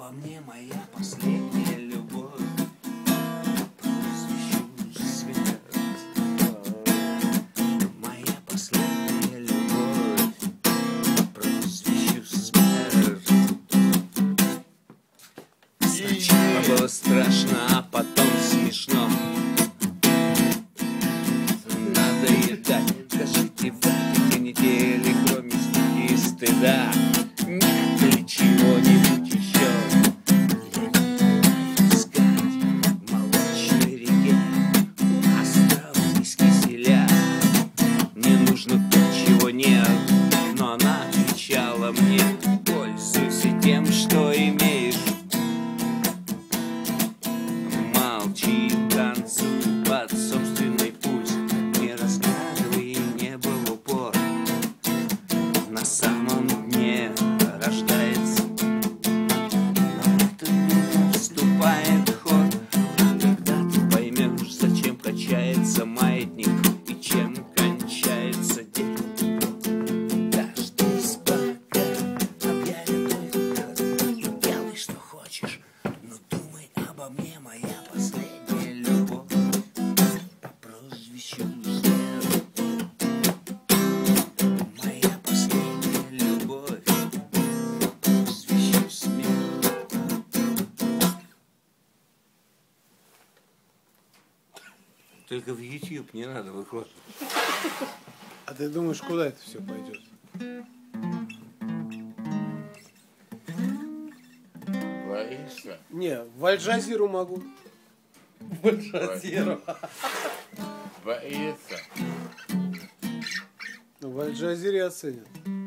обо мне моя последняя любовь. Посвящу смерть. Моя последняя любовь. Посвящу смерть. Сначала было страшно, а потом смешно. Надоедать. Скажите, в этой недели, кроме стыда и стыда, нет ли чего-нибудь еще? Искать в молочной реке остров из киселя. Не нужно то, чего нет, но она отвечала мне: пользуйся тем, что имеешь. Молчи, танцуй под собственный пульс. Не разгадывай и не был упор. На самом дне рождается, но это не вступает в ход. Когда ты поймешь, зачем качается маятник и чем кончается день. Дождись, пока объявит твой ход. Делай, что хочешь, но думай обо мне, моя последняя любовь. По прозвищу смерть. Моя последняя любовь. По прозвищу смерть. Только в YouTube не надо выкладывать. А ты думаешь, куда это все пойдет? Лариса. Не, в Аль-Джазиру могу. Лариса. В Аль-Джазире оценят.